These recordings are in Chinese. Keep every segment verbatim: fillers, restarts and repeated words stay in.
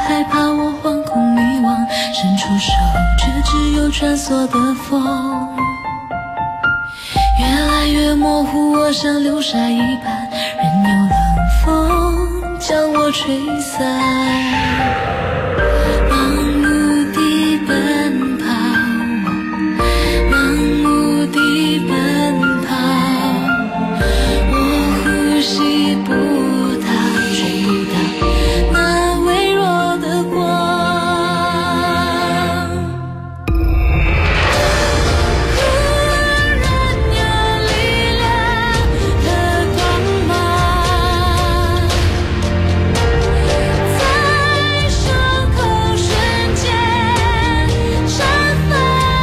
害怕我惶恐迷惘，伸出手却只有穿梭的风。越来越模糊，我像流沙一般，任由冷风将我吹散。盲目地奔跑，盲目地奔跑，我呼吸不到，追不到那微弱的光。忽然有力量的光芒，在胸口瞬间绽放。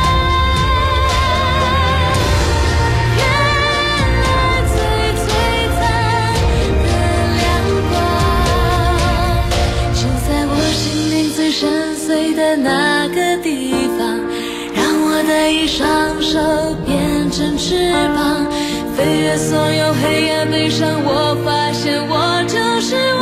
原来最璀璨的亮光，就在我心灵最深邃的那个地方，让我的一双手变成翅膀，飞越所有黑暗悲伤，我发现我就是